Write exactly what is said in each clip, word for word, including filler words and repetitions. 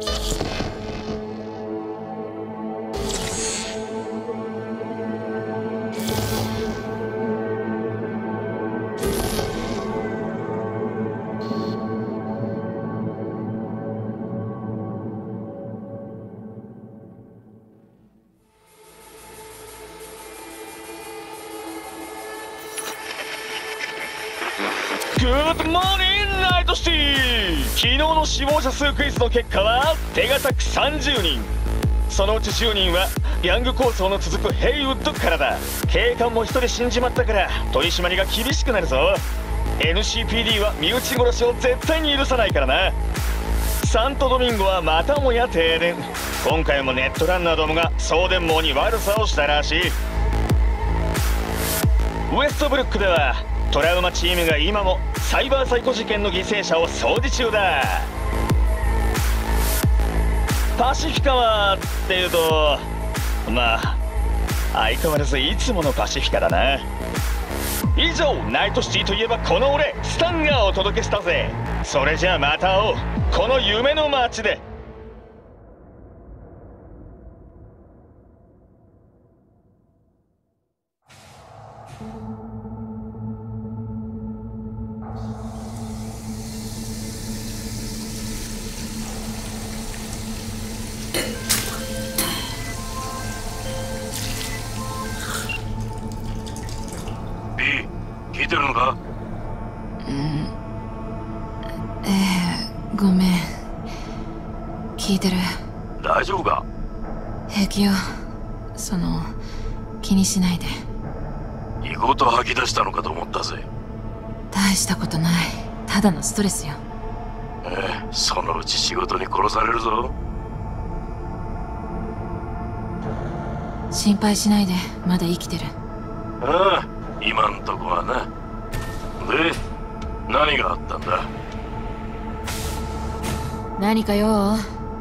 グッドモーニングナイトシティ。昨日の死亡者数クイズの結果は手堅くさんじゅうにん。そのうちじゅうにんはヤング構想の続くヘイウッドからだ。警官もひとり死んじまったから取り締まりが厳しくなるぞ。 エヌシーピーディー は身内殺しを絶対に許さないからな。サントドミンゴはまたもや停電。今回もネットランナーどもが送電網に悪さをしたらしい。ウエストブルックではトラウマチームが今もサイバーサイコ事件の犠牲者を掃除中だ。パシフィカはっていうとまあ相変わらずいつものパシフィカだな。以上ナイトシティといえばこの俺スタンがお届けしたぜ。それじゃあまた会おうこの夢の街で。 聞いてるのか？ うん。ええ、ごめん。聞いてる。 大丈夫か？ 平気よ。その気にしないで。 異事吐き出したのかと思ったぜ。 大したことない。ただのストレスよ。 ええ、そのうち仕事に殺されるぞ。 心配しないで。まだ生きてる。 ああ、今んとこはな。で、何があったんだ？ 何かよ。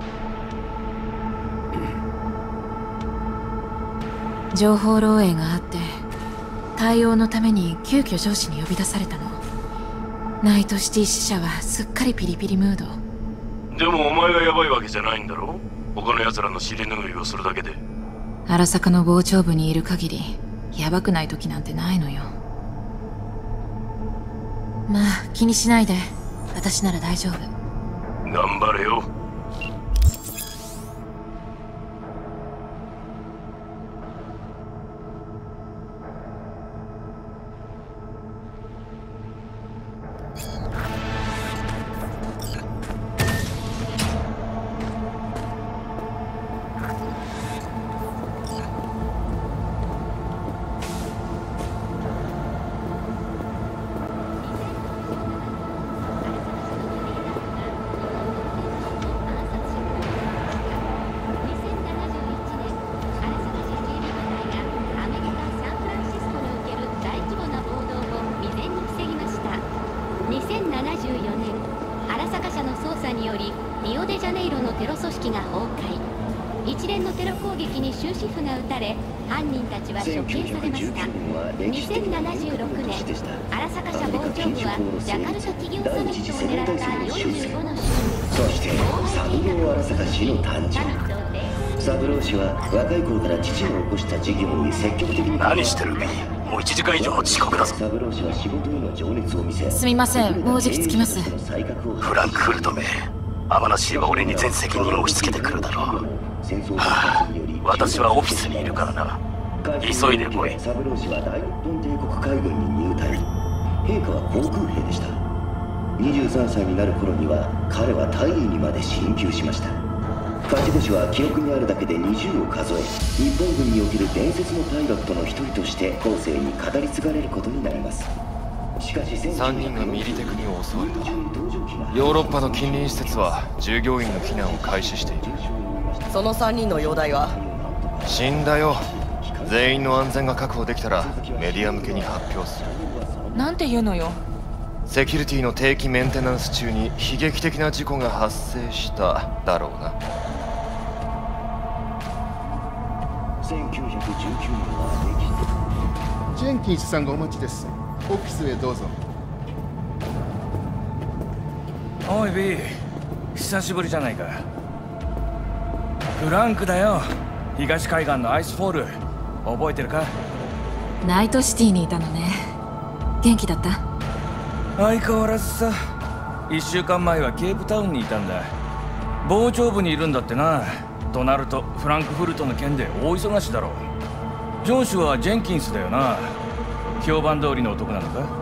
情報漏洩があって対応のために急遽上司に呼び出されたの。ナイトシティ支社はすっかりピリピリムード。 でもお前がヤバいわけじゃないんだろ？他の奴らの尻拭いをするだけで。 荒坂の傍聴部にいる限りヤバくない時なんてないのよ。まあ気にしないで。私なら大丈夫。 頑張れよ。 にせんななじゅうよねん荒坂社の捜査によりリオデジャネイロのテロ組織が崩壊。一連のテロ攻撃に終止符が打たれ犯人たちは処刑されました。にせんななじゅうろくねん荒坂社傍聴部はジャカルタ企業サミットを狙ったよんじゅうごの州そして三郎荒坂氏の誕生。三郎氏は若い頃から父の起こした事業に積極的に。 何してるビー？もういちじかん以上遅刻だぞ。 三郎氏は仕事への情熱を見せ。 すみません、もうじき着きます。 フランクフルトめ、天野氏は俺に全責任を押し付けてくるだろう。はあ、私はオフィスにいるからな。急いで来い。 三郎氏は大日本帝国海軍に入隊。陛下は航空兵でした。にじゅうさんさいになる頃には彼は大尉にまで進級しました。勝ち星は記憶にあるだけでにじゅうを数え、日本軍における伝説のパイロットの一人として後世に語り継がれることになります。しかしさんにんがミリテクに襲われた。ヨーロッパの近隣施設は従業員の避難を開始している。 そのさんにんの容体は？ 死んだよ。全員の安全が確保できたらメディア向けに発表する。 なんて言うのよ。 セキュリティの定期メンテナンス中に悲劇的な事故が発生しただろうな。 せんきゅうひゃくじゅうきゅうねんはジェンキンスさんがお待ちです。オフィスへどうぞ。 おいビー、久しぶりじゃないか。 フランクだよ。東海岸のアイスフォール覚えてるか？ ナイトシティにいたのね。元気だった？ 相変わらずさ。いっしゅうかんまえはケープタウンにいたんだ。傍聴部にいるんだってな。となるとフランクフルトの件で大忙しだろう。上司はジェンキンスだよな。評判通りの男なのか？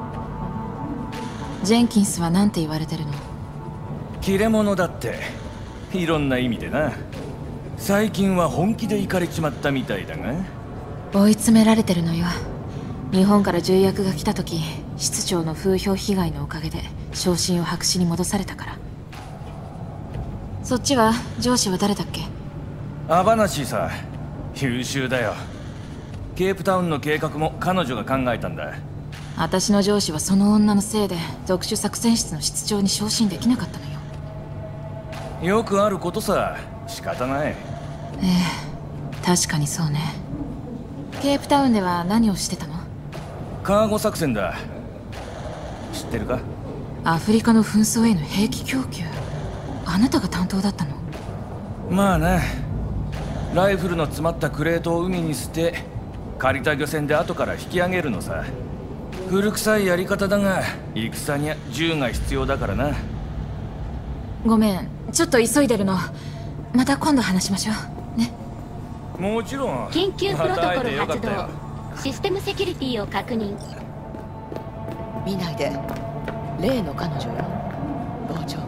ジェンキンスは何て言われてるの？ 切れ者だって。いろんな意味でな。最近は本気でイかれちまったみたいだが。 追い詰められてるのよ。日本から重役が来た時、室長の風評被害のおかげで昇進を白紙に戻されたから。そっちは上司は誰だっけ？ アバナシーさ。優秀だよ。ケープタウンの計画も彼女が考えたんだ。 私の上司はその女のせいで特殊作戦室の室長に昇進できなかったのよ。 よくあることさ。仕方ない。 ええ、確かにそうね。ケープタウンでは何をしてたの？ カーゴ作戦だ。知ってるか？ アフリカの紛争への兵器供給。あなたが担当だったの？ まあな。ライフルの詰まったクレートを海に捨て、借りた漁船で後から引き上げるのさ。古臭いやり方だが、戦には銃が必要だからな。 ごめん、ちょっと急いでるの。また今度話しましょうね。 もちろん。 緊急プロトコル発動。システムセキュリティを確認。 見ないで。例の彼女よ。傍聴。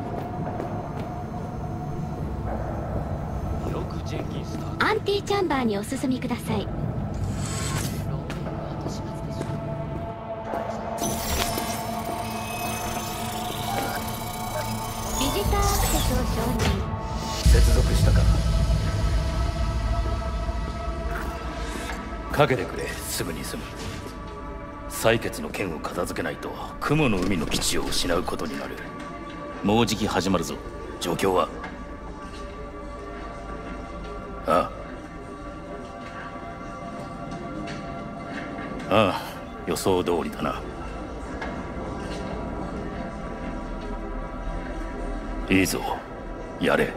アンティチャンバーにお進みください。ビジターアクセスを承認。 接続したか？かけてくれ。すぐに済む。採決の件を片付けないと雲の海の基地を失うことになる。もうじき始まるぞ。状況は？ああああ、予想通りだな。いいぞ、やれ。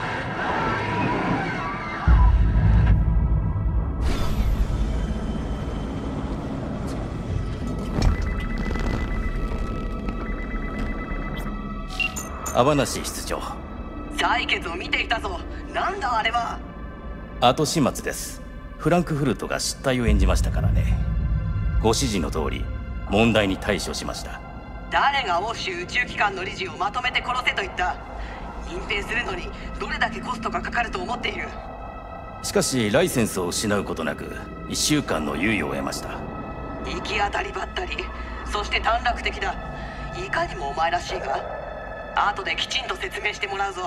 アバナシ室長。 採決を見ていたぞ。なんだあれは。 後始末です。フランクフルトが失態を演じましたからね。ご指示の通り問題に対処しました。 誰が欧州宇宙機関の理事をまとめて殺せと言った？隠蔽するのにどれだけコストがかかると思っている？ しかしライセンスを失うことなくいっしゅうかんの猶予を得ました。 行き当たりばったり、そして短絡的だ。いかにもお前らしいが、後できちんと説明してもらうぞ。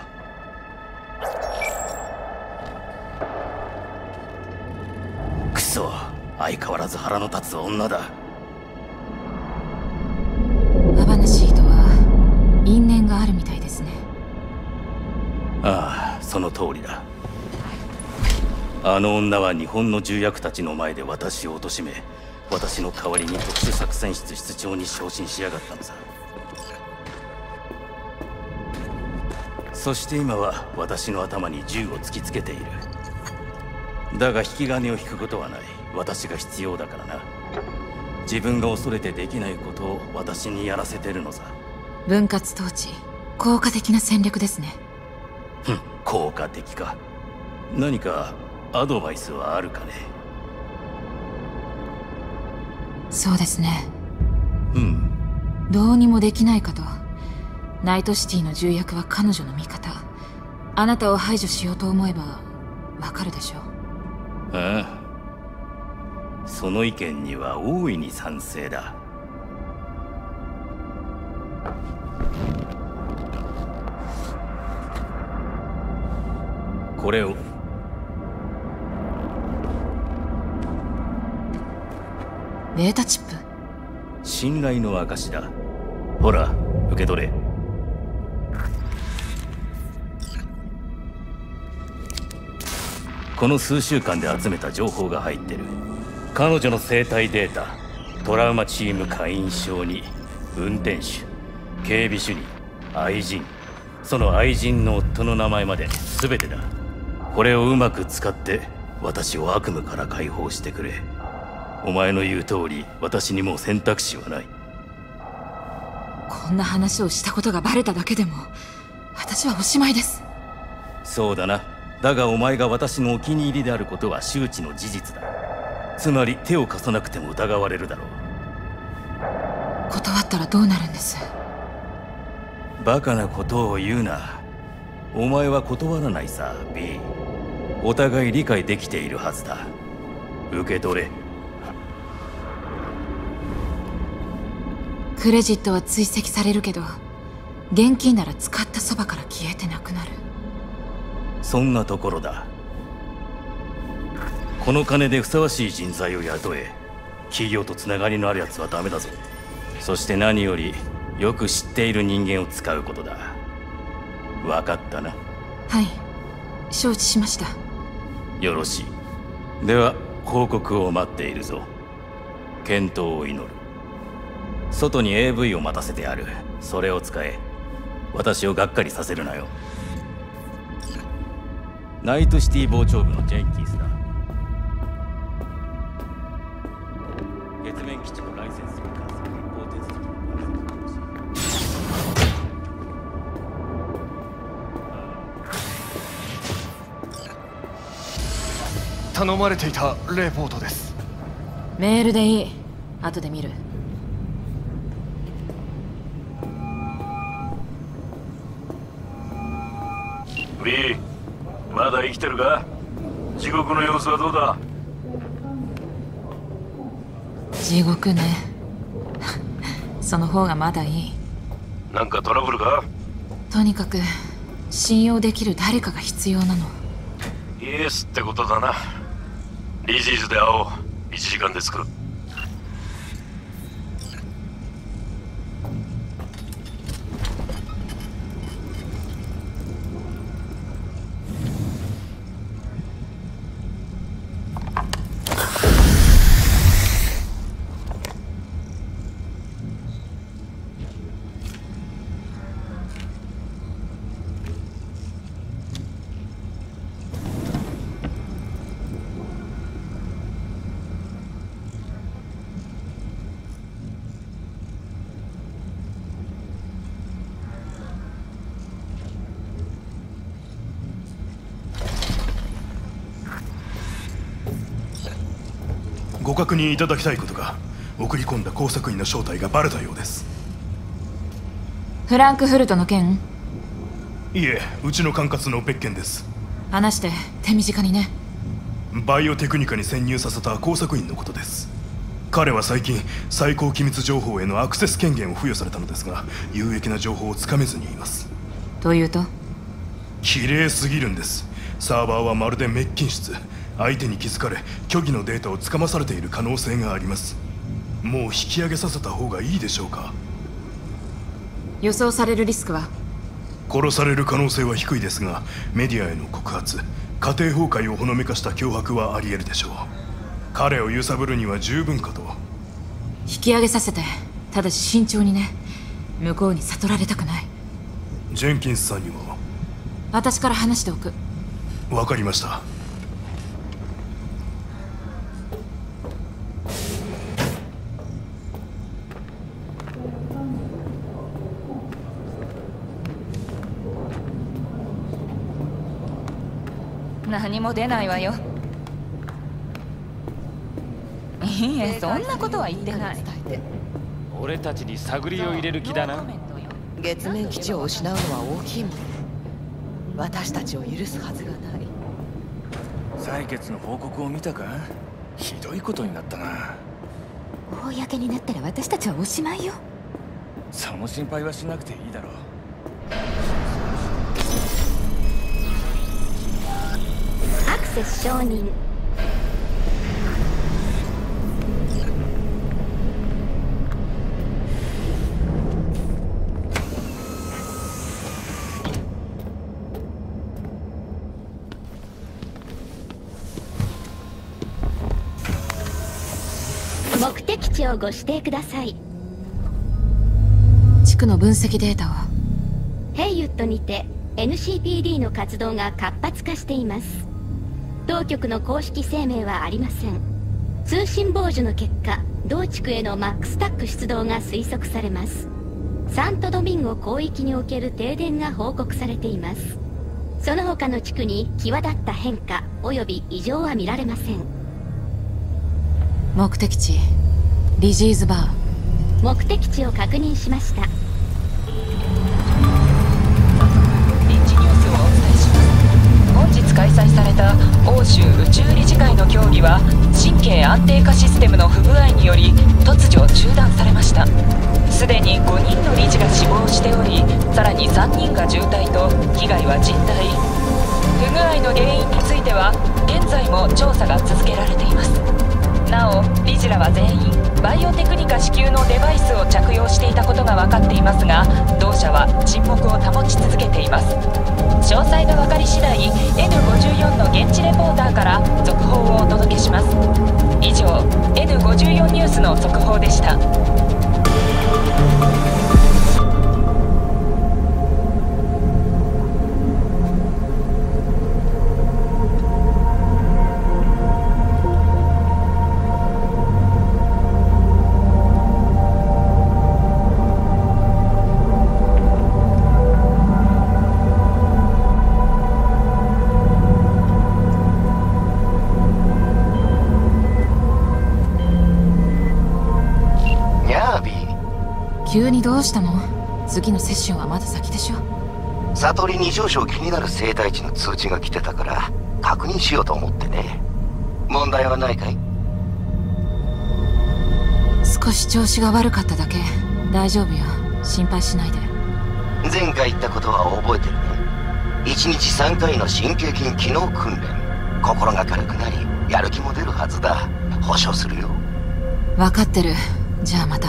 くそ、相変わらず腹の立つ女だ。 アバナシーとは因縁があるみたいですね。 ああ、その通りだ。あの女は日本の重役たちの前で私を貶め、私の代わりに特殊作戦室室長に昇進しやがったのさ。そして今は私の頭に銃を突きつけている。だが引き金を引くことはない。私が必要だからな。自分が恐れてできないことを私にやらせてるのさ。 分割統治、効果的な戦略ですね。 ふん、効果的か。何かアドバイスはあるかね？ そうですね。 うん。 どうにもできないかと。ナイトシティの重役は彼女の味方。あなたを排除しようと思えばわかるでしょう。 ああ、その意見には大いに賛成だ。これを。 ベータチップ。 信頼の証だ。ほら、受け取れ。この数週間で集めた情報が入ってる。彼女の生体データ、トラウマチーム会員証に運転手、警備主任、愛人、その愛人の夫の名前まで全てだ。 これをうまく使って私を悪夢から解放してくれ。お前の言う通り、私にもう選択肢はない。 こんな話をしたことがバレただけでも私はおしまいです。 そうだな。だがお前が私のお気に入りであることは周知の事実だ。つまり手を貸さなくても疑われるだろう。 断ったらどうなるんです？ バカなことを言うな。お前は断らないさ、B。お互い理解できているはずだ。受け取れ。 クレジットは追跡されるけど、現金なら使ったそばから消えてなくなる。 そんなところだ。この金でふさわしい人材を雇え。企業とつながりのあるやつはダメだぞ。そして何よりよく知っている人間を使うことだ。分かったな。 はい、承知しました。 よろしい。では報告を待っているぞ。健闘を祈る。外に エーブイ を待たせてある。それを使え。私をがっかりさせるなよ。ナイトシティ傍聴部のジェンキンスだ。月面基地のライセンスに関する一方手続き頼まれていたレポートです。 メールでいい。後で見る。 B、まだ生きてるか？地獄の様子はどうだ？ 地獄ね。その方がまだいい。 なんかトラブルか？ とにかく信用できる誰かが必要なの。 イエスってことだな。リジーズで会おう。いちじかんで着く。 ご確認いただきたいことが、送り込んだ工作員の正体がバレたようです。 フランクフルトの件？ いえ、うちの管轄の別件です。 話して手短にね。 バイオテクニカに潜入させた工作員のことです。彼は最近最高機密情報へのアクセス権限を付与されたのですが、有益な情報をつかめずにいます。 というと？ 綺麗すぎるんです。サーバーはまるで滅菌室。相手に気づかれ虚偽のデータをつかまされている可能性があります。もう引き上げさせた方がいいでしょうか？ 予想されるリスクは？ 殺される可能性は低いですが、メディアへの告発、家庭崩壊をほのめかした脅迫はあり得るでしょう。彼を揺さぶるには十分かと。 引き上げさせて、ただし慎重にね。向こうに悟られたくない。 ジェンキンスさんにも。 私から話しておく。 わかりました。 何も出ないわよ。いいえ、そんなことは言ってない。 俺たちに探りを入れる気だな。 月面基地を失うのは大きいもん。私たちを許すはずがない。 採血の報告を見たか？ひどいことになったな。 公になったら私たちはおしまいよ。 その心配はしなくていいだろう。 アクセス承認。目的地をご指定ください。 地区の分析データを。 ヘイユットにてエヌシーピーディー の活動が活発化しています。当局の公式声明はありません。通信傍受の結果、同地区へのマックスタック出動が推測されます。サントドミンゴ広域における停電が報告されています。その他の地区に際立った変化及び異常は見られません。 目的地リジーズバー。 目的地を確認しました。 臨時ニュースをお伝えします。本日開催された欧州宇宙理事会の協議は神経安定化システムの不具合により突如中断されました。すでにごにんの理事が死亡しており、さらにさんにんが重体と被害は甚大。不具合の原因については現在も調査が続けられています。なお理事らは全員バイオテクニカ支給のデバイスを着用していたことが分かっていますが、同社は沈黙を保ち続けています。詳細が分かり次第 エヌごじゅうよん の現地レポーターから続報をお届けします。以上 エヌごじゅうよん ニュースの速報でした。 急にどうしたの？次のセッションはまだ先でしょ。 悟りに少々気になる生態値の通知が来てたから確認しようと思ってね。問題はないかい？ 少し調子が悪かっただけ。大丈夫よ、心配しないで。 前回言ったことは覚えてるね。いちにちさんかいの神経筋機能訓練。心が軽くなりやる気も出るはずだ。保証するよ。 分かってる。じゃあまた。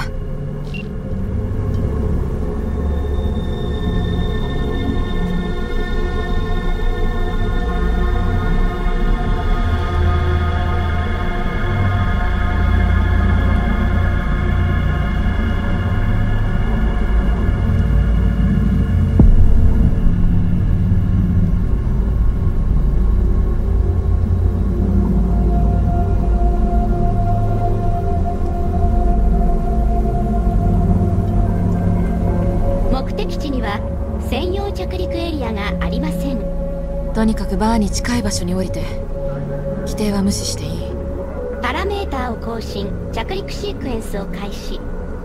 とにかくバーに近い場所に降りて。規定は無視していい。 パラメーターを更新。着陸シークエンスを開始。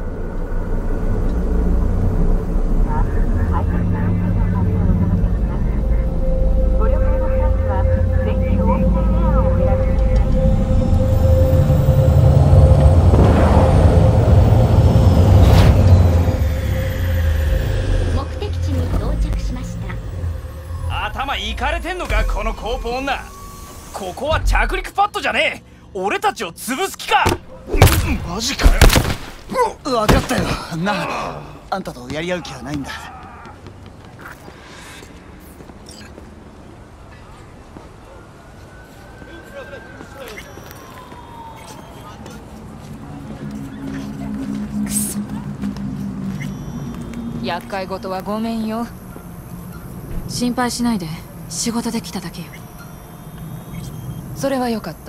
イカれてんのかこのコープ女。ここは着陸パッドじゃねえ。俺たちを潰す気か。 マジかよ。分かったよな。あんたとやり合う気はないんだ。 くそ、厄介事はごめんよ。 心配しないで。仕事で来ただけよ。 それはよかった。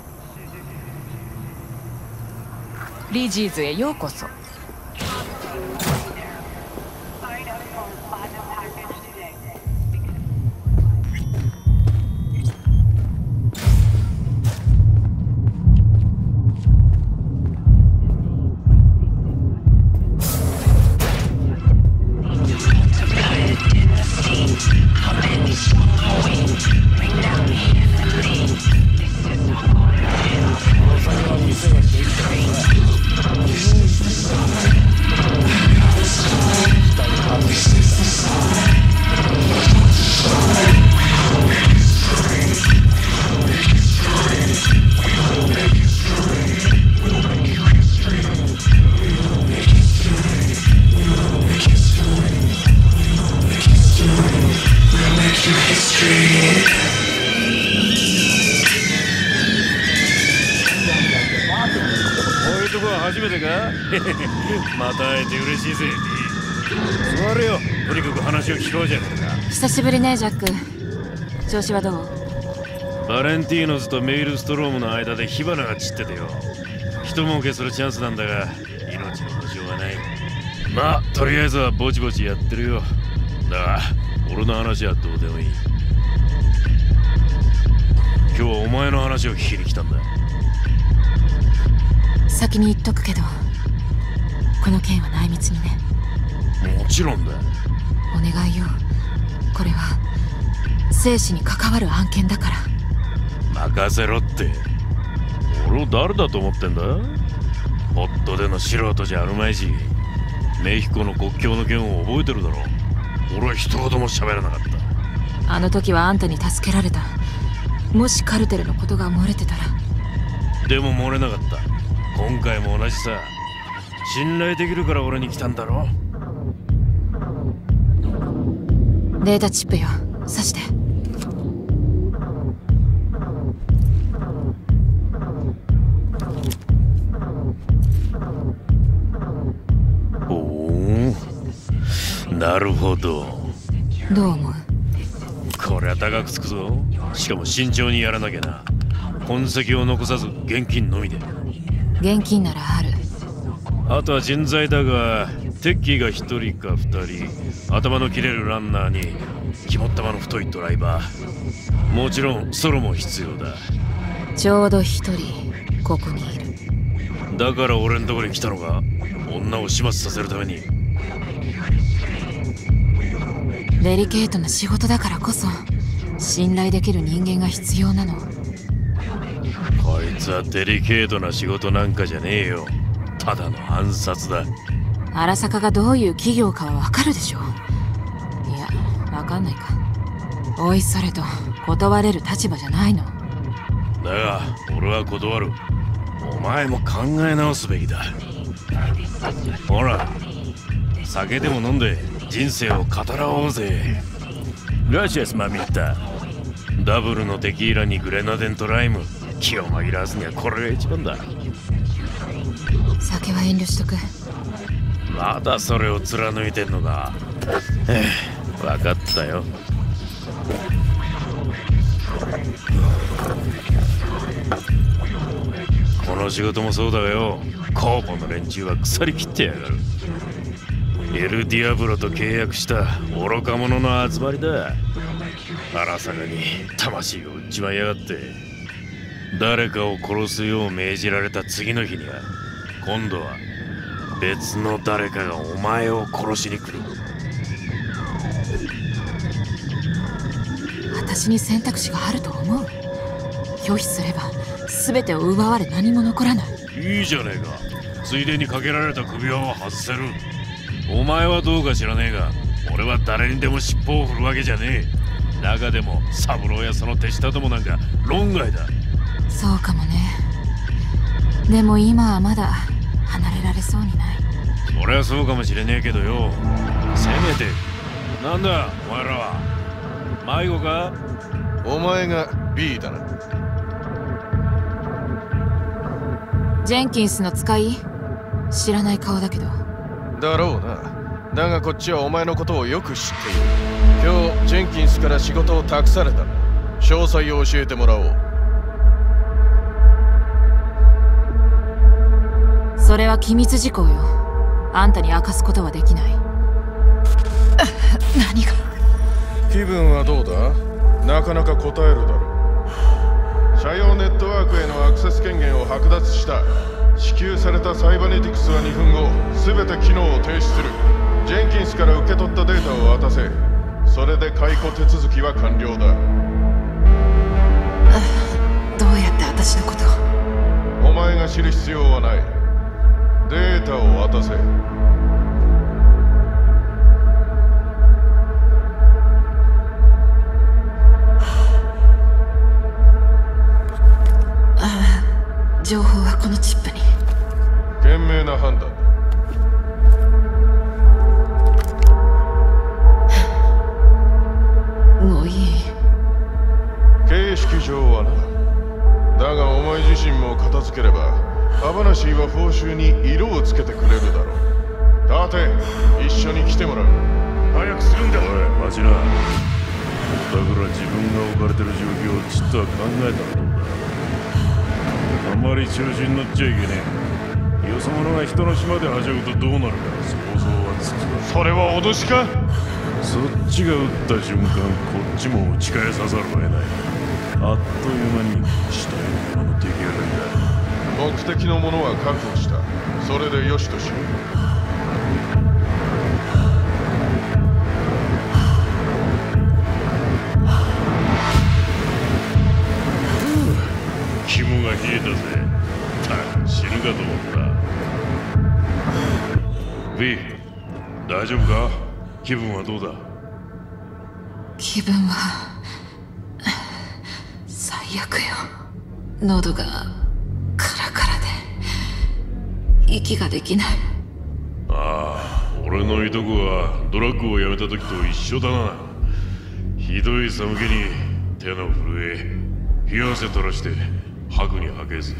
リジーズへようこそ。 また会えて嬉しいぜ。 座れよ。とにかく話を聞こうじゃねえか。 久しぶりねジャック。調子はどう？ バレンティーノズとメイルストロームの間で火花が散っててよ。一儲けするチャンスなんだが命の保証はない。まあとりあえずはぼちぼちやってるよ。だが俺の話はどうでもいい。今日はお前の話を聞きに来たんだ。 先に言っとくけど、この件は内密にね。 もちろんだ。 お願いよ。これは生死に関わる案件だから。 任せろって。俺を誰だと思ってんだ？ホットでの素人じゃあるまいし、メヒコの国境の件を覚えてるだろ。俺は一言も喋らなかった。 あの時はあんたに助けられた。もしカルテルのことが漏れてたら。 でも漏れなかった。今回も同じさ。信頼できるから俺に来たんだろ。 データチップよ、刺して。 おお、なるほど。 どう思う？ これは高くつくぞ。しかも慎重にやらなきゃな。痕跡を残さず現金のみで。 現金ならある。 あとは人材だが、テッキーが一人か二人、頭の切れるランナーに肝っ玉の太いドライバー、もちろんソロも必要だ。 ちょうど一人ここにいる。 だから俺んとこに来たのか。女を始末させるために。 デリケートな仕事だからこそ信頼できる人間が必要なの。 こいつはデリケートな仕事なんかじゃねえよ。ただの暗殺だ。 荒坂がどういう企業かはわかるでしょ。いや、わかんないか。おいそれと断れる立場じゃないの。 だが俺は断る。お前も考え直すべきだ。ほら、酒でも飲んで人生を語らおうぜ。グラシアスマミッタ。ダブルのテキーラにグレナデンとライム。気を紛らわすにはこれが一番だ。 酒は遠慮しとく。 まだそれを貫いてんのか。分かったよ。この仕事もそうだがよ、コーポの連中は腐りきってやがる。エルディアブロと契約した愚か者の集まりだ。荒坂に魂を売っちまいやがって。誰かを殺すよう命じられた次の日には今度は別の誰かがお前を殺しに来る。 私に選択肢があると思う？拒否すれば全てを奪われ何も残らない。 いいじゃねえか。ついでにかけられた首輪を外せる。お前はどうか知らねえが、俺は誰にでも尻尾を振るわけじゃねえ。中でも三郎やその手下どもなんか論外だ。 そうかもね。でも今はまだ離れられそうにない。 俺はそうかもしれねえけどよ、せめて。なんだお前らは。迷子か？ お前が B だな。 ジェンキンスの使い？知らない顔だけど。 だろうな。だがこっちはお前のことをよく知っている。今日ジェンキンスから仕事を託された。詳細を教えてもらおう。 それは機密事項よ。あんたに明かすことはできない。何が？ 気分はどうだ？なかなか答えるだろう。社用ネットワークへのアクセス権限を剥奪した。支給されたサイバネティクスはにふんご、全て機能を停止する。ジェンキンスから受け取ったデータを渡せ。それで解雇手続きは完了だ。 どうやって私のことを？ お前が知る必要はない。データを渡せ。 ああ、情報はこのチップに。 賢明な判断だ。 もういい。 形式上はな。だがお前自身も片付ければアバナシーは報酬に色をつけてくれるだろう。 立て、一緒に来てもらう。早くするんだ。 おい待ちな。だから自分が置かれてる状況をちっとは考えたらどうだ。あんまり調子に乗っちゃいけねえ。よそ者が人の島ではしゃぐとどうなるか想像はつく。 それは脅しか。 そっちが撃った瞬間こっちも打ち返さざるを得ない。あっという間に死体のもの出来上がりだ。目的のものは確保した。それでよしとしよう。 肝が冷えたぜ。た死ぬかと思った。V、大丈夫か？気分はどうだ？ 気分は最悪よ。喉がカラカラで息ができない。 ああ、俺のいとこはドラッグをやめた時と一緒だな。ひどい寒気に手の震え、冷や汗垂らして吐くに吐けず。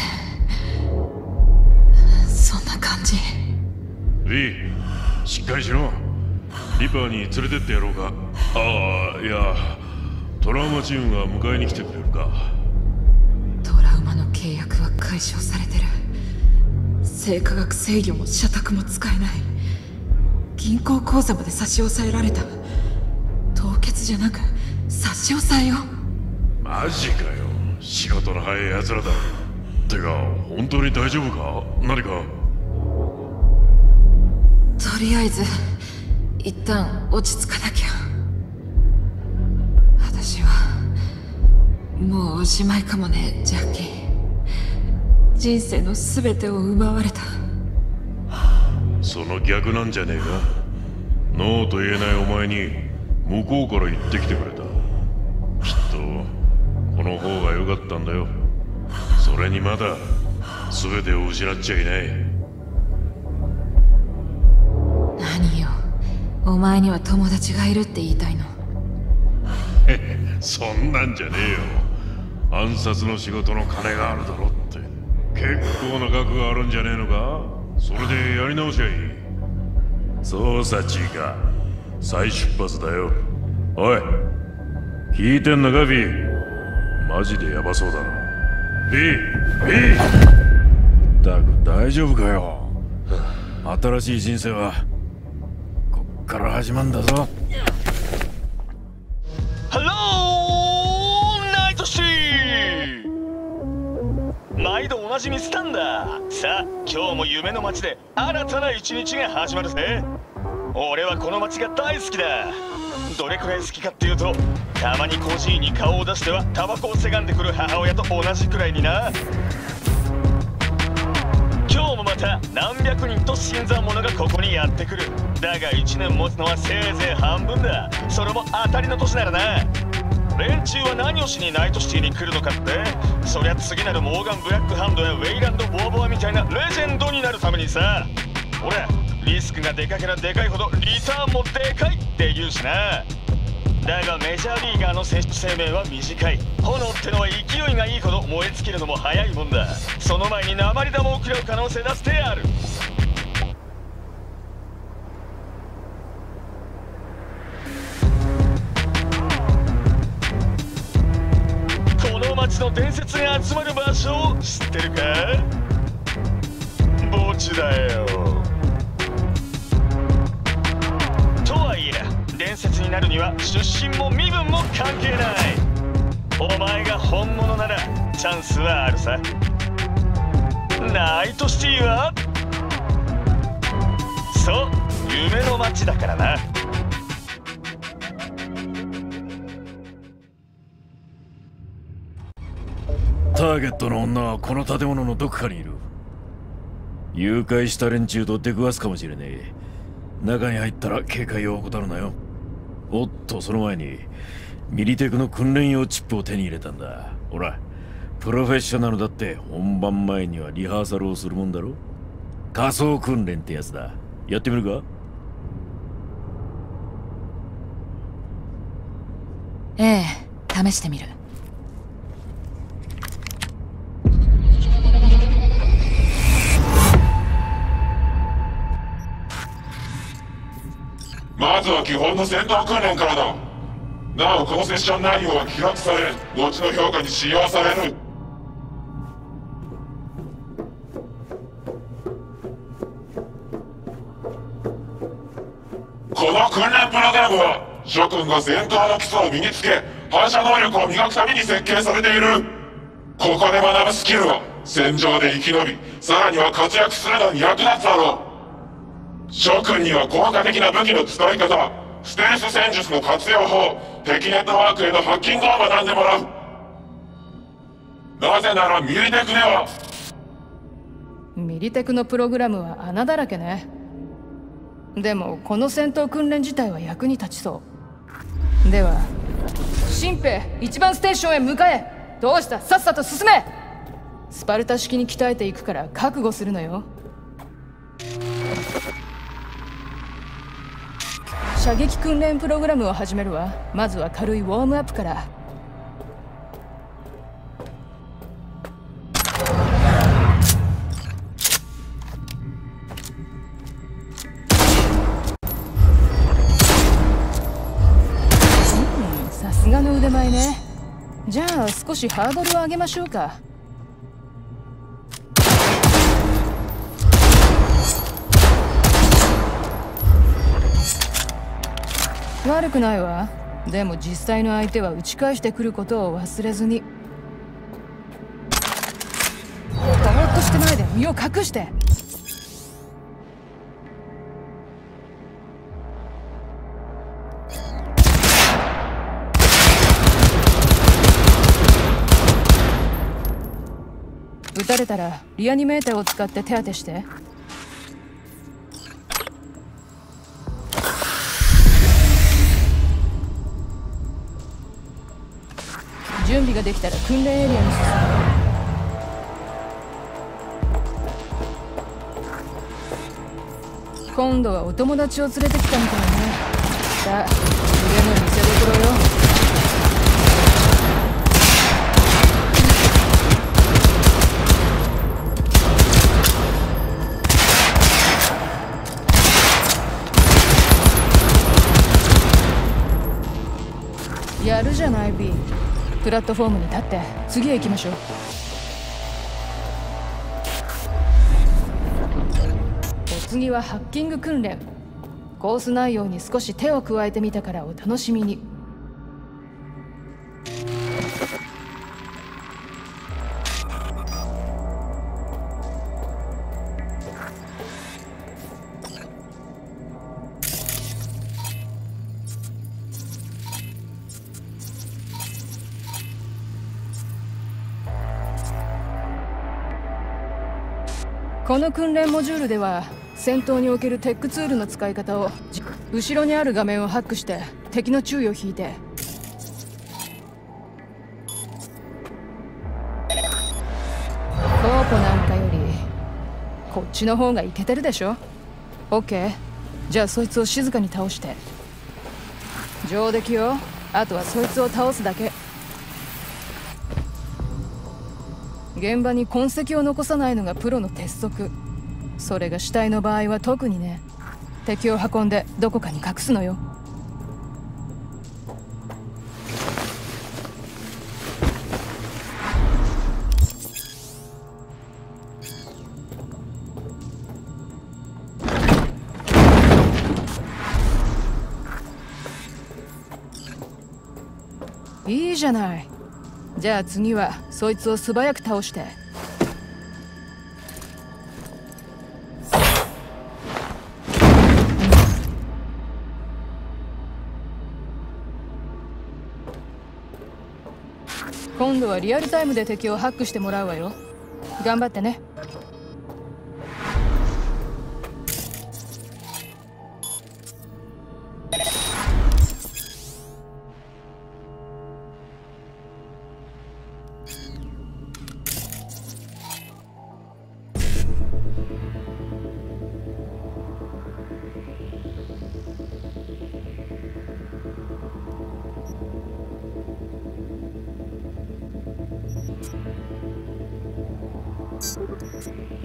そんな感じ。 V、しっかりしろ。リパーに連れてってやろうか。ああ、いやトラウマチームが迎えに来てくれるか。 トラウマの契約は解消されてる。生化学制御も社宅も使えない。銀行口座まで差し押さえられた。凍結じゃなく差し押さえよ。 マジかよ。仕事の早い奴らだ。てか本当に大丈夫か？何か。 とりあえず一旦落ち着かなきゃ。私はもうおしまいかもね、ジャッキー。人生の全てを奪われた。 その逆なんじゃねえか。ノーと言えないお前に向こうから言ってきてくれた。きっとこの方が良かったんだよ。それにまだ全てを失っちゃいない。 何よ、お前には友達がいるって言いたいの？ そんなんじゃねえよ。暗殺の仕事の金があるだろって。結構な額があるんじゃねえのか。それでやり直しゃいい。そうさ、チーカ。再出発だよ。おい、聞いてんのか、ビー。マジでヤバそうだな。ビー、ビー。だく大丈夫かよ。新しい人生はこっから始まんだぞ。 ハローナイトシー。毎度おなじみスタンダー。さあ今日も夢の街で新たな一日が始まるぜ。俺はこの街が大好きだ。どれくらい好きかっていうと、たまにコーヒーに顔を出してはタバコをせがんでくる母親と同じくらいにな。今日もまた何百人と新参者がここにやってくる。だがいちねん持つのはせいぜい半分だ。それも当たりの年ならな。連中は何をしにナイトシティに来るのかって、そりゃ次なるモーガン・ブラックハンドやウェイランド・ボアボアみたいなレジェンドになるためにさ。ほら、リスクがでかければでかいほどリターンもでかいって言うしな。だがメジャーリーガーの選手生命は短い。炎ってのは勢いがいいほど燃え尽きるのも早いもんだ。その前に鉛玉を食らう可能性だってある。この街の伝説が集まる場所を知ってるか？墓地だよ。とはいえ伝説になるには出身も身分も関係ない。お前が本物ならチャンスはあるさ。ナイトシティはそう夢の街だからな。 ターゲットの女はこの建物のどこかにいる。誘拐した連中と出くわすかもしれねえ。中に入ったら警戒を怠るなよ。おっと、その前にミリテクの訓練用チップを手に入れたんだ。ほら、プロフェッショナルだって本番前にはリハーサルをするもんだろ。仮想訓練ってやつだ。やってみるか？ ええ、試してみる。 まずは基本の戦闘訓練からだ。なおこのセッション内容は記録され、後の評価に使用される。この訓練プログラムは諸君が戦闘の基礎を身につけ、反射能力を磨くために設計されている。ここで学ぶスキルは戦場で生き延び、さらには活躍するのに役立つだろう。諸君には効果的な武器の使い方、ステルス戦術の活用法、敵ネットワークへのハッキングを学んでもらう。なぜならミリテクでは。 ミリテクのプログラムは穴だらけね。でもこの戦闘訓練自体は役に立ちそう。では新兵一番ステーションへ向かえ。どうした、さっさと進め。スパルタ式に鍛えていくから覚悟するのよ。射撃訓練プログラムを始めるわ。まずは軽いウォームアップから。さすがの腕前ね。じゃあ少しハードルを上げましょうか。悪くないわ。でも実際の相手は打ち返してくることを忘れずに。ぼーっとしてないで身を隠して。撃たれたらリアニメーターを使って手当てして。準備ができたら訓練エリアに進む。今度はお友達を連れてきたみたいね。さあ、腕の見せ所よ。やるじゃない B。 プラットフォームに立って次へ行きましょう。お次はハッキング訓練。コース内容に少し手を加えてみたからお楽しみに。この訓練モジュールでは戦闘におけるテックツールの使い方を後ろにある画面をハックして敵の注意を引いて、コーポなんかよりこっちの方がイケてるでしょ。 OK。 じゃあそいつを静かに倒して。上出来よ。あとはそいつを倒すだけ。現場に痕跡を残さないのがプロの鉄則。それが死体の場合は特にね。敵を運んでどこかに隠すのよ。いいじゃない。じゃあ次はそいつを素早く倒して。今度はリアルタイムで敵をハックしてもらうわよ。頑張ってね。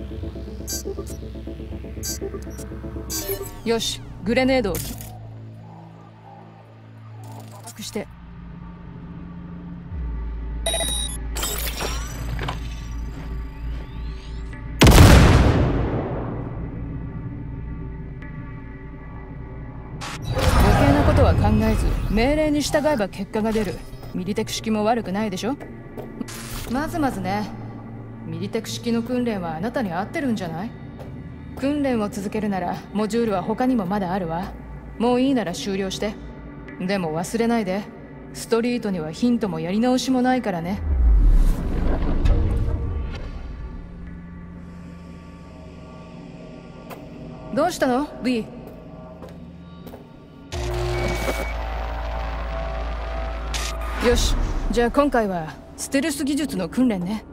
よし、グレネードを。 えず命令に従えば結果が出るミリテク式も悪くないでしょ。まずまずね、ミリテク式の訓練はあなたに合ってるんじゃない？訓練を続けるならモジュールは他にもまだあるわ。もういいなら終了して。でも忘れないで、ストリートにはヒントもやり直しもないからね。どうしたの B？ よし、じゃあ今回はステルス技術の訓練ね。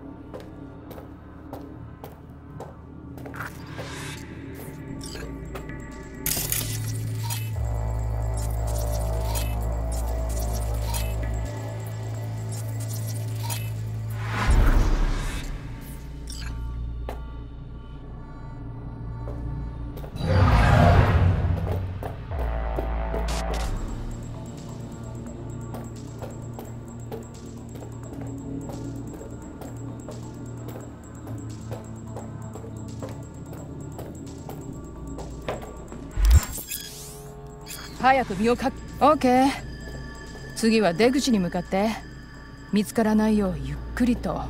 早く身をかく。オーケー。次は出口に向かって。見つからないようゆっくりと。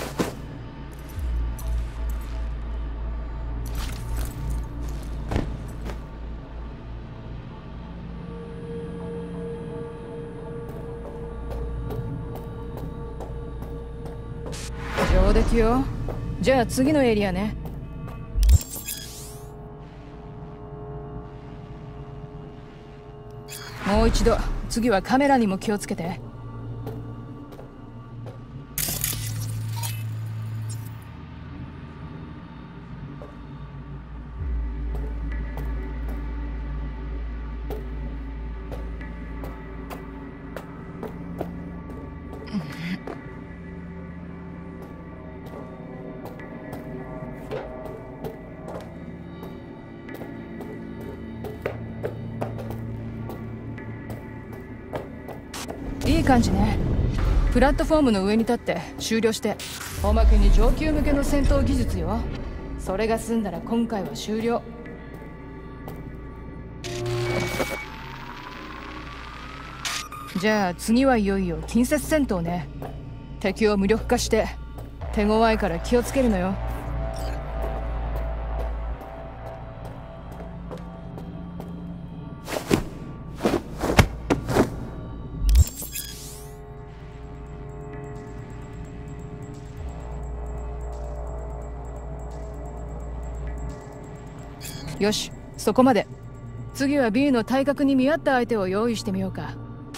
上出来よ。じゃあ次のエリアね。もう一度、次はカメラにも気をつけて。いい感じね。プラットフォームの上に立って終了して。おまけに上級向けの戦闘技術よ。それが済んだら今回は終了。じゃあ次はいよいよ近接戦闘ね。敵を無力化して手強いから気をつけるのよ。よし、そこまで。次は B の体格に見合った相手を用意してみようか。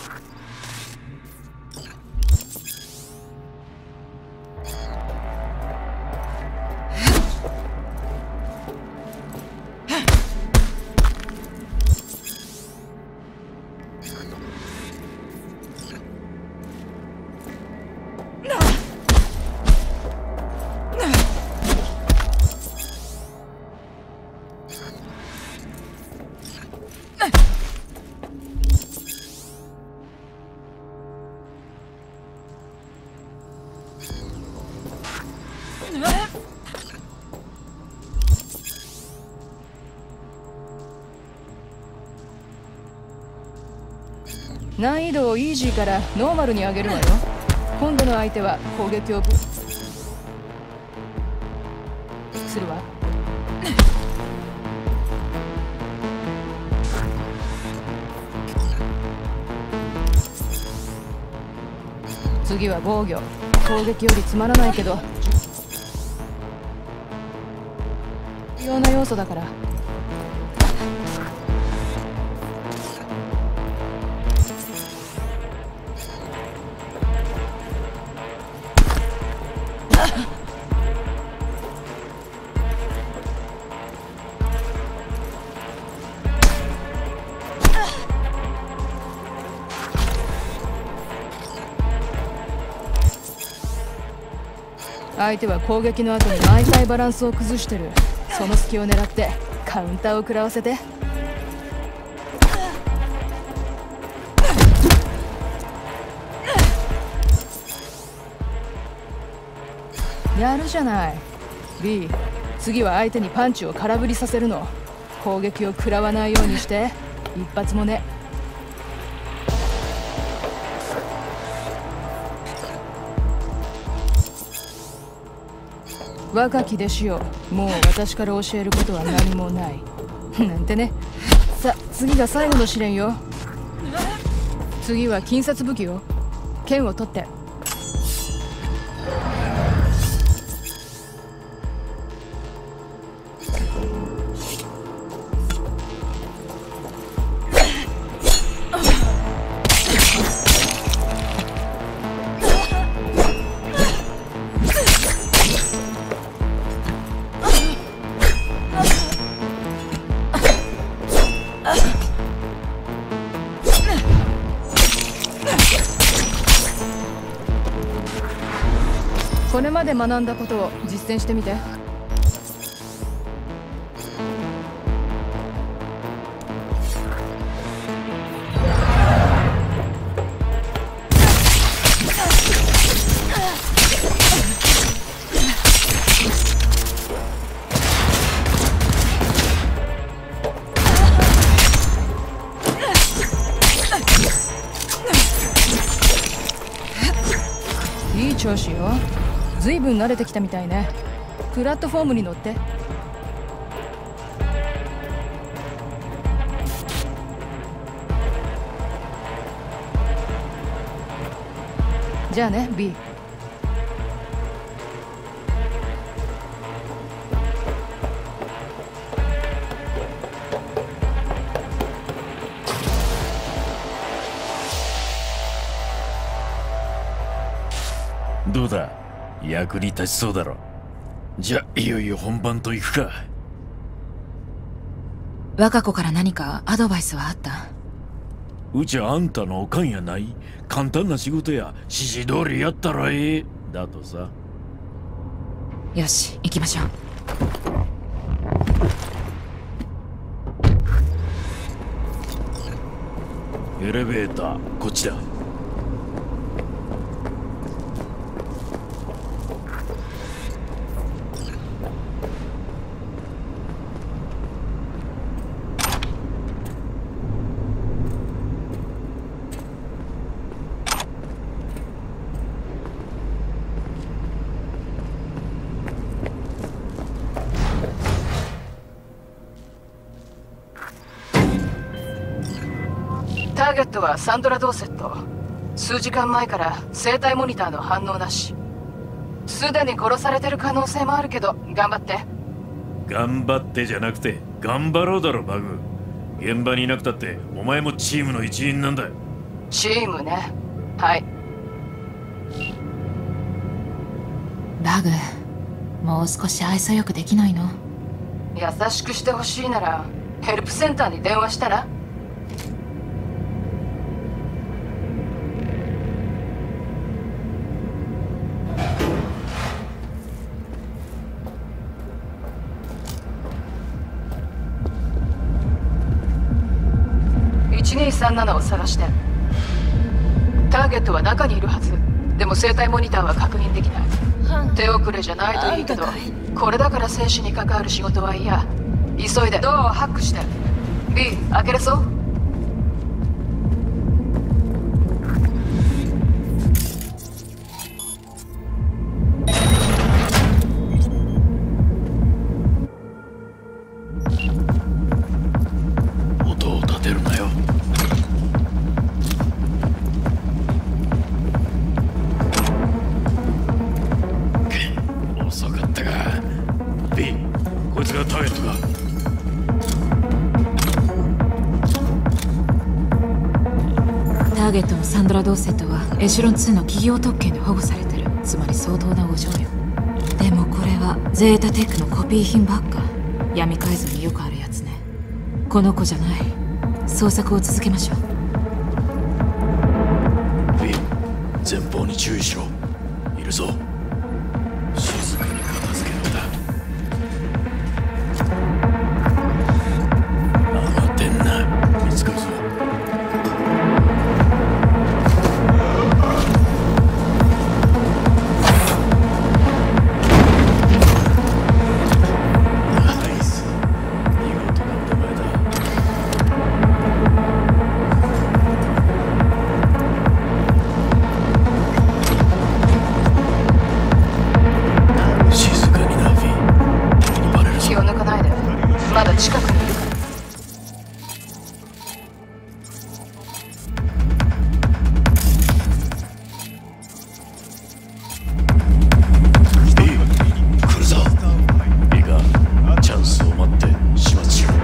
難易度をイージーからノーマルに上げるわよ。今度の相手は攻撃をするわ。次は防御。攻撃よりつまらないけど重要な要素だから。相手は攻撃の後に毎回バランスを崩してる。その隙を狙ってカウンターを食らわせて。やるじゃない B。 次は相手にパンチを空振りさせるの。攻撃を食らわないようにして。一発もね。 若き弟子よ、もう私から教えることは何もないなんてね。さ、次が最後の試練よ。次は近接武器よ。剣を取って。これまで学んだことを実践してみて。いい調子よ。ずいぶん慣れてきたみたいね。プラットフォームに乗って。じゃあね、B。 どうだ、役に立ちそうだろ。じゃ、いよいよ本番といくか。 若子から何かアドバイスはあった？ うちあんたのおかんやない。簡単な仕事や、指示通りやったらええだとさ。 よし、行きましょう。エレベーターこっちだ。 ターゲットはサンドラ・ドーセット。数時間前から生体モニターの反応なし。すでに殺されてる可能性もあるけど頑張って。 頑張ってじゃなくて頑張ろうだろバグ。現場にいなくたってお前もチームの一員なんだよ。 チームね。はい。 バグ、もう少し愛想よくできないの？ 優しくしてほしいならヘルプセンターに電話したら？いちにさんななを探して。ターゲットは中にいるはず。でも生体モニターは確認できない。手遅れじゃないといいけど、これだから生死に関わる仕事は嫌。急いでドアをハックして。 B 開けれそう？ 音を立てるなよ。遅かったか。 B、 こいつがターゲットか。 ターゲットのサンドラ・ドーセットはエシュロンツーの企業特権で保護されてる。つまり相当なお嬢よ。でもこれはゼータテックのコピー品ばっか。闇改造によくあるやつね。この子じゃない。捜索を続けましょう。 B、 前方に注意しろ。いるぞ。静かに片付けるんだ。慌てんな、見つかるぞ。 まだ近くにいるか？ 来るぞ。いいか、チャンスを待って始末しろ。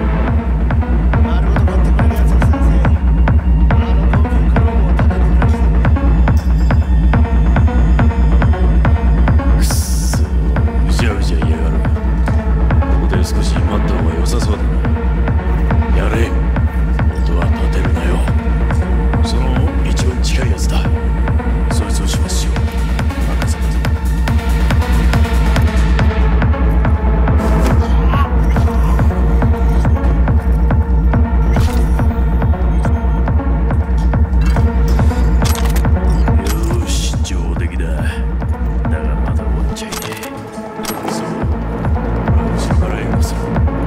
くっそ、うじゃうじゃ嫌がる。ここで少し待った方が良さそうだな。やれ、音は立てるなよ。その一番近いやつだ。そいつを始末しよう。任せたぞ。よし、上出来だ。だがまだ終わっちゃいねえ。そう、俺は後ろから援護する。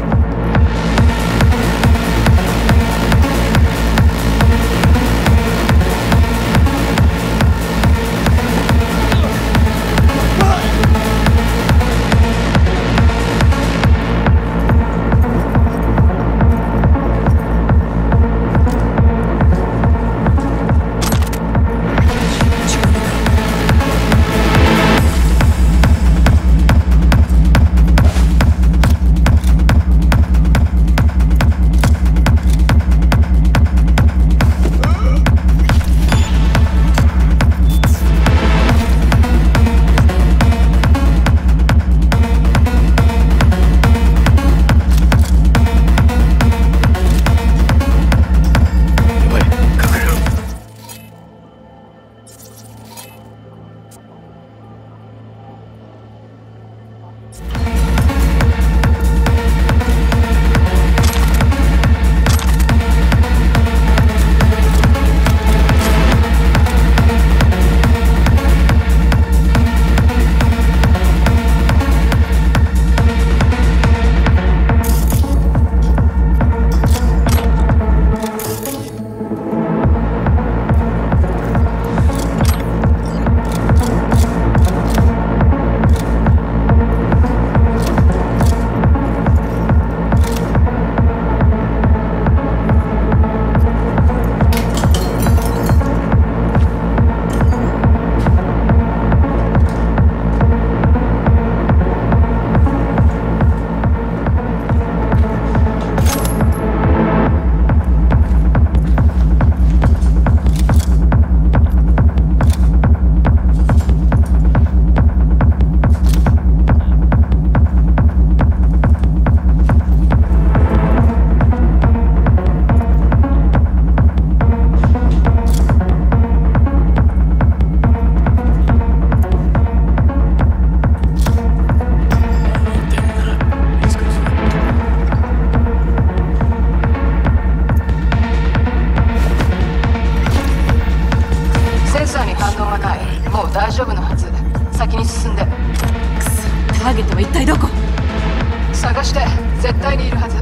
大丈夫のはず。先に進んで。 くそ、ターゲットは一体どこ？ 探して、絶対にいるはず。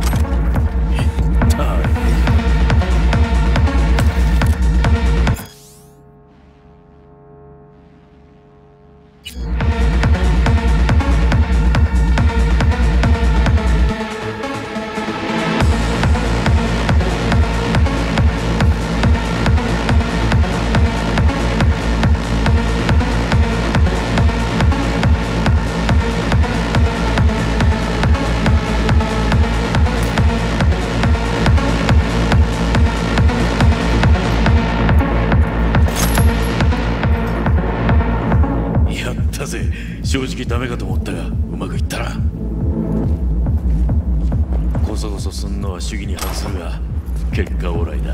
正直ダメかと思ったがうまくいったな。こそこそすんのは主義に反するが結果オーライだ。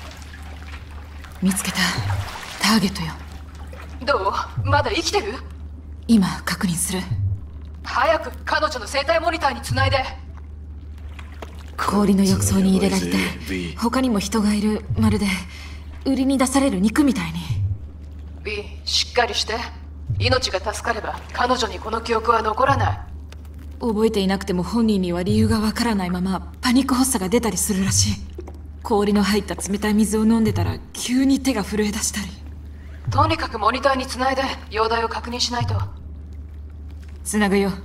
見つけた。ターゲットよ。 どう？まだ生きてる？ 今確認する。 早く彼女の生体モニターにつないで。 氷の浴槽に入れられて、他にも人がいる。まるで売りに出される肉みたいに。 B、 しっかりして。命が助かれば彼女にこの記憶は残らない。 覚えていなくても本人には理由がわからないままパニック発作が出たりするらしい。氷の入った冷たい水を飲んでたら急に手が震え出したり。 とにかくモニターにつないで容体を確認しないと。 つなぐよ。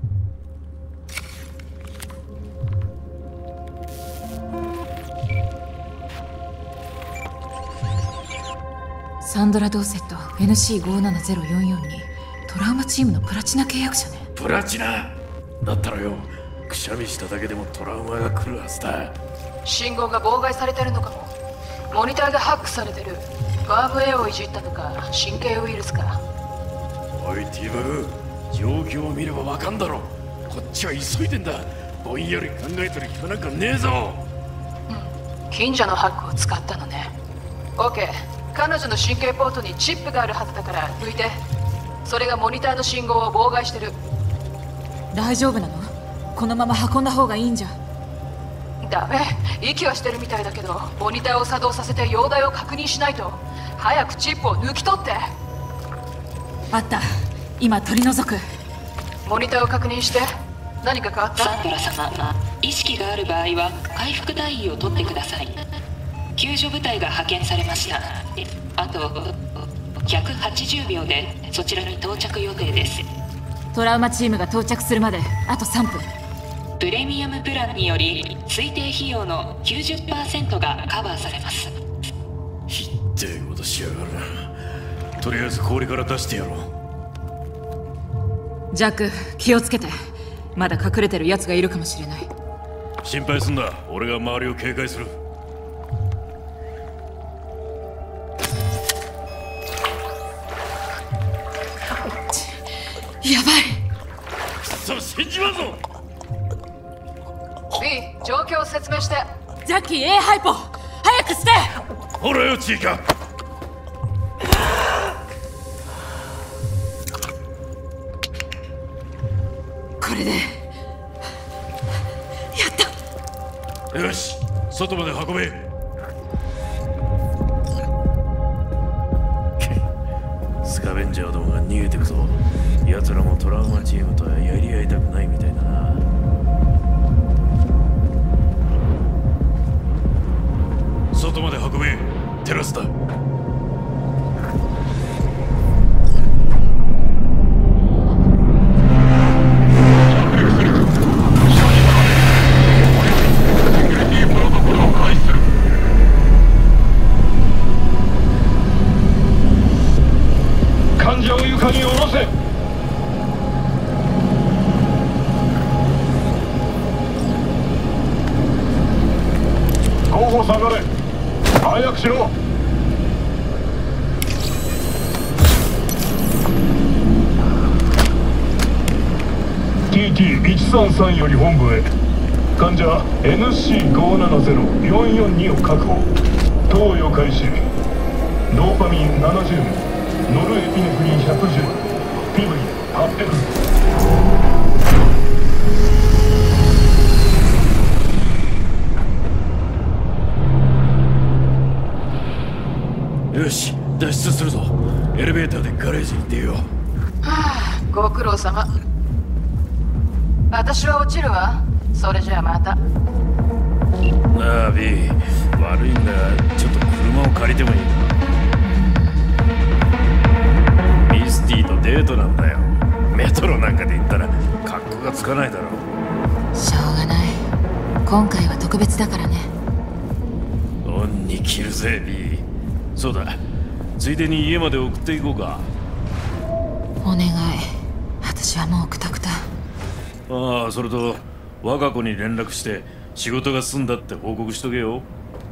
サンドラ・ドーセット エヌシーごーななゼロよんよん にトラウマチームのプラチナ契約者ね。 プラチナだったらよ、くしゃみしただけでもトラウマが来るはずだ。 信号が妨害されてるのかも。モニターがハックされてる。バーブ A をいじったのか、神経ウイルスか。 おいティーバグ、状況を見ればわかんだろ。こっちは急いでんだ。ぼんやり考えてる暇なんかねえぞ。 うん、近所のハックを使ったのね。 OK、 彼女の神経ポートにチップがあるはずだから抜いて。それがモニターの信号を妨害してる。 大丈夫なの？このまま運んだ方がいいんじゃ。 ダメ、息はしてるみたいだけど、モニターを作動させて容体を確認しないと。早くチップを抜き取って。 あった、今取り除く。 モニターを確認して。何か変わった？ サンドラ様、意識がある場合は回復隊員を取ってください。救助部隊が派遣されました。あとひゃくはちじゅうびょうでそちらに到着予定です。 トラウマチームが到着するまであとさんぷん。 プレミアムプランにより推定費用の きゅうじゅっパーセント がカバーされます。 ひってえことしやがるな。とりあえず氷から出してやろう。ジャック、気をつけて。まだ隠れてる奴がいるかもしれない。 心配すんな、俺が周りを警戒する。 やばい。 くそ、死んじまうぞ。 B、 状況を説明して。 ジャッキー A ハイポ、早くして。 ほらよチーカ。 これでやった。 よし、外まで運べ。スカベンジャーどもが逃げてくぞ。奴らもトラウマチームとはやり合いたくないみたいだな。外まで運べ。テラスだ。 患者を床に下ろせ。後方下がれ。早くしろ。 ティーティーいちさんさん より本部へ。患者 エヌシーごーななゼロよんよんに を確保。投与開始。ドーパミンななじゅうミリ、ノルエピネフリンひゃくじゅう、ピブリンはっぴゃく。よし、脱出するぞ。エレベーターでガレージに出よう。 はあ、ご苦労様。私は落ちるわ。それじゃあまた。 なあ B、 悪いんだがちょっと車を借りてもいいか。ミスティとデートなんだよ。メトロなんかで行ったら格好がつかないだろう。 しょうがない。今回は特別だからね。 オンに切るぜ B。 そうだ、ついでに家まで送っていこうか。 お願い。私はもうクタクタ。 ああ、それと我が子に連絡して仕事が済んだって報告しとけよ。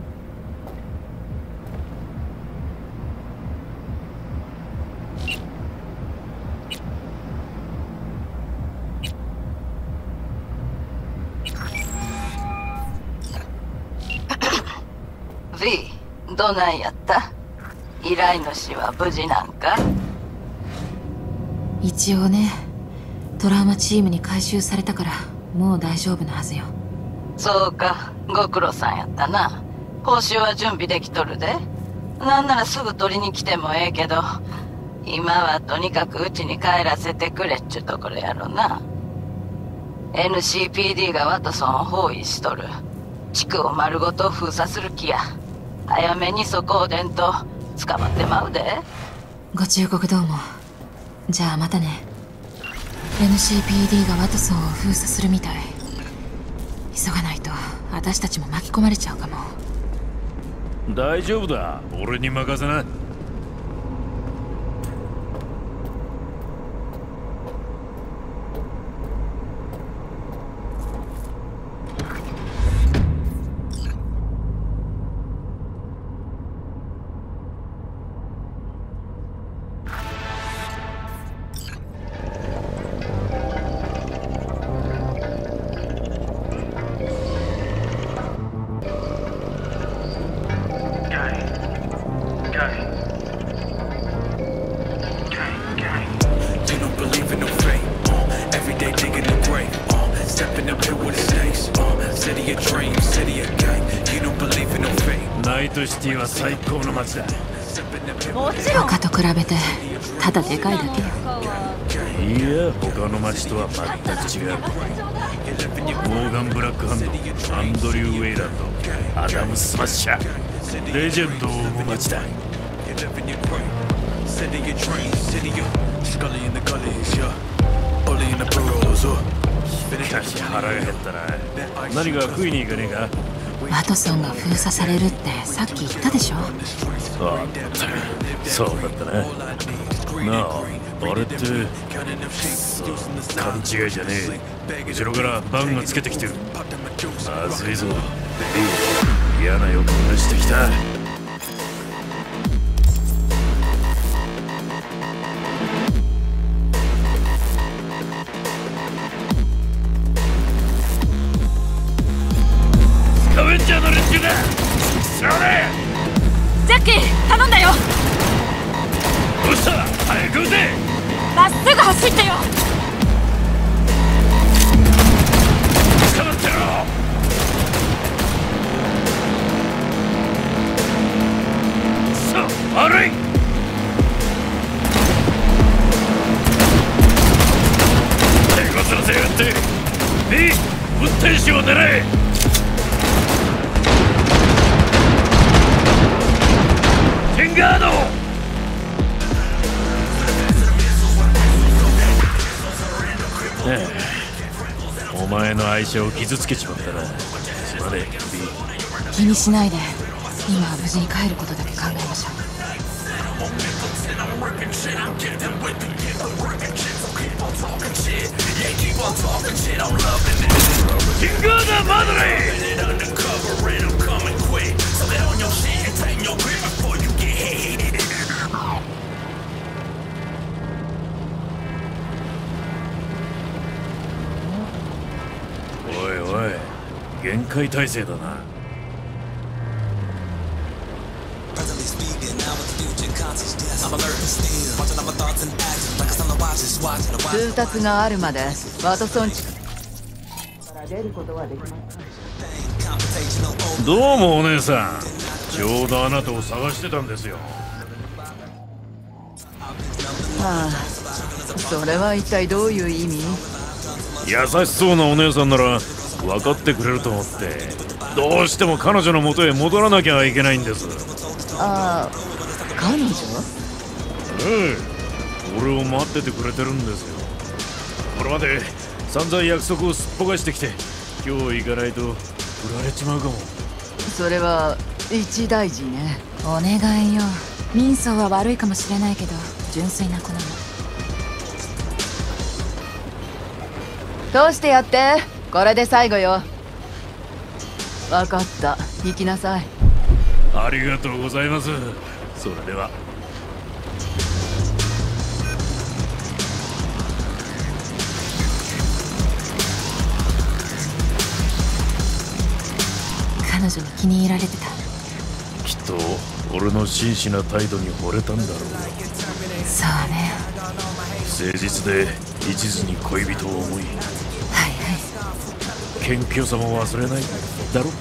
V、 どないやった？依頼主は無事なんか？ 一応ね、トラウマチームに回収されたからもう大丈夫なはずよ。 そうか、ご苦労さんやったな。報酬は準備できとるで。なんならすぐ取りに来てもええけど、今はとにかくうちに帰らせてくれっちゅうところやろな。 エヌシーピーディー がワトソンを包囲しとる。地区を丸ごと封鎖する気や。早めにそこを出んと捕まってまうで。 ご忠告どうも。じゃあまたね。 エヌシーピーディー がワトソンを封鎖するみたい。急がないと私たちも巻き込まれちゃうかも。 大丈夫だ、俺に任せな。ナイトシティは最高の街だ。 もちろん他と比べてただでかいだけよ。 いや、他の街とは全く違う。モーガン・ブラックハンド、アンドリュー・ウェイランド、アダム・スマッシャー、レジェンドを生む街だ。しかし腹が減ったな。何か食いに行かねえか。 ワトソンが封鎖されるってさっき言ったでしょ。 ああ、そうだったな。なあ、あれってそう勘違いじゃねえ。後ろからバンがつけてきてる。まずいぞ。嫌な予感がしてきた。スカベンジャーの連中だ。それジャッキー、頼んだよ。 どうした？早く撃て。 まっすぐ走ってよ。 捕まってろ。さあ、悪い。手こずらせやがって。B、運転手を狙え。テンガード。ねえ、お前の愛車を傷つけちまったな。すまねえ、B。 気にしないで。今は無事に帰ることだけ考えましょう。 テンガードマドレー。おいおい、限界態勢だな。 通達があるまでワトソン地区から出ることはできません。 どうもお姉さん、ちょうどあなたを探してたんですよ。 はあ、それは一体どういう意味？ 優しそうなお姉さんなら分かってくれると思って、どうしても彼女の元へ戻らなきゃいけないんです。 ああ、彼女？ ええ、俺を待っててくれてるんですよ。これまで散々約束をすっぽかしてきて、今日行かないと振られちまうかも。 それは一大事ね。 お願いよ。民相は悪いかもしれないけど純粋な子なの。 どうしてやって。これで最後よ。分かった、行きなさい。 ありがとうございます。それでは。 彼女に気に入られてた。 きっと俺の真摯な態度に惚れたんだろう。 そうね。 誠実で一途に恋人を思い、はいはい、謙虚さも忘れないだろ。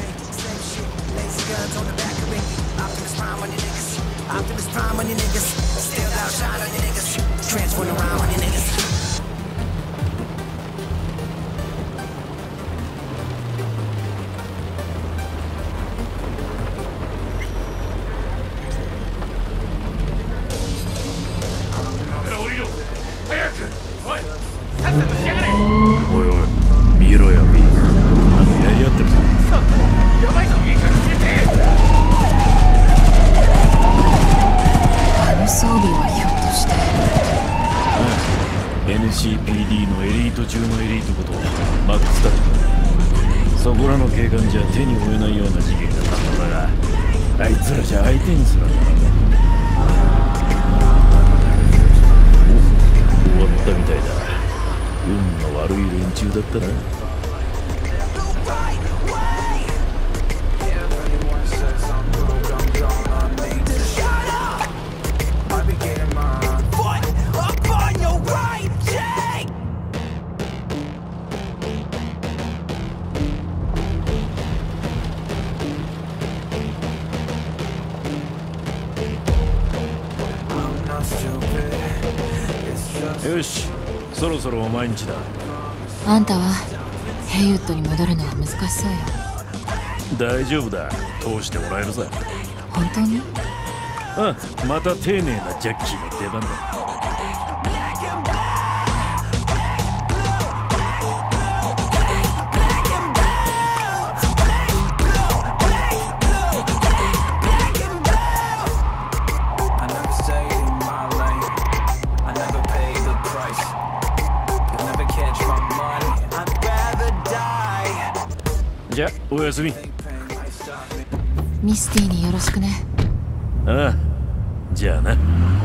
おいおい、見ろよ、ミー。あのやり合ってるぞ。やばいぞ、いいから消えて。 あの装備はひょっとして。 うん、エヌシーピーディー のエリート中のエリートことマックスタック。そこらの警官じゃ手に負えないような事件だったのだが、あいつらじゃ相手にすらならない。終わったみたいだ。運の悪い連中だったな。よし、そろそろお前んちだ。 あんたはヘイウッドに戻るのは難しそうよ。 大丈夫だ、通してもらえるさ。 本当に？ ああ、また丁寧なジャッキーの出番だ。じゃあおやすみ。 ミスティによろしくね。 ああ、じゃあな。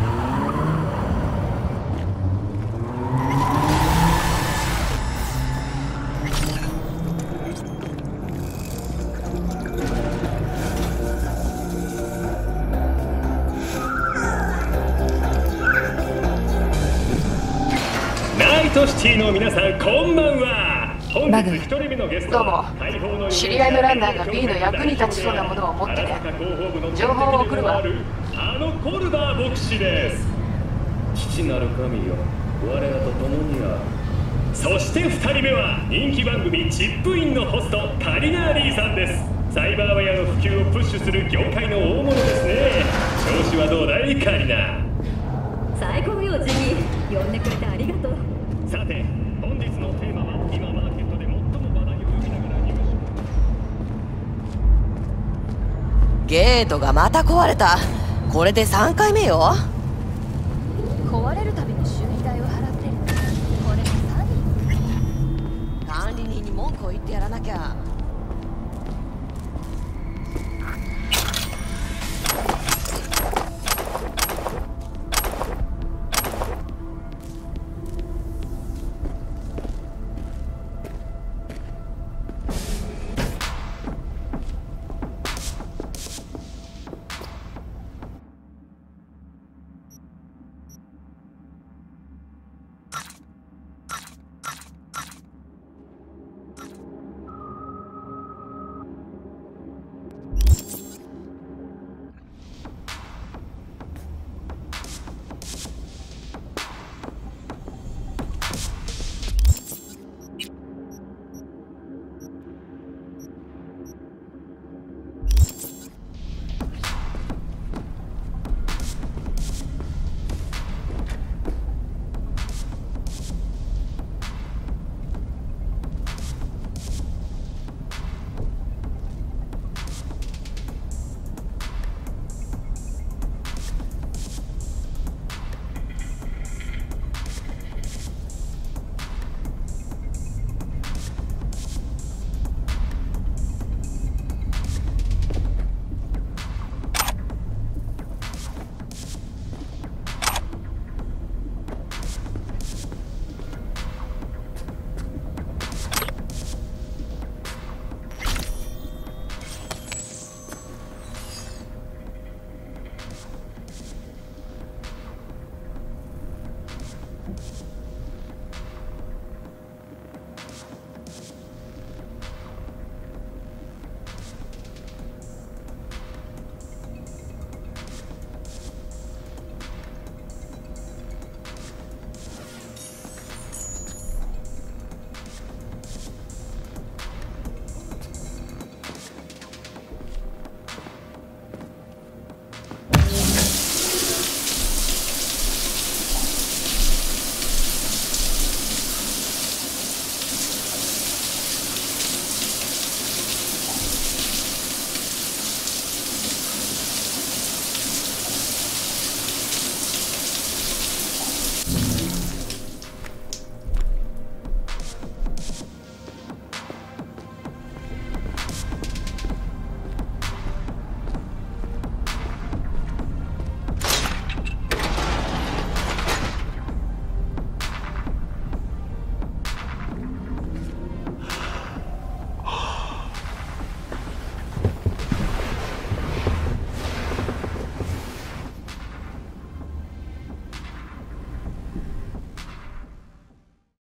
ナイトシティの皆さん、こんばんは。 バグ、どうも。知り合いのランナーが B の役に立ちそうなものを持ってて、情報を送るわ。 あのコルダー牧師です。父なる神よ、我らと共にある。そしてふたりめは人気番組チップインのホストカリナーリーさんです。サイバーウェアの普及をプッシュする業界の大物ですね。調子はどうだい、カリナ？ 最高よ、ジミー。呼んでくれてありがとう。 さて、本日のテーマは今マーケットで最も話題を呼びながら入手。 ゲートがまた壊れた。これでさんかいめよ。 壊れるたびに修理代を払ってる。これ詐欺？ 管理人に文句を言ってやらなきゃ。 う。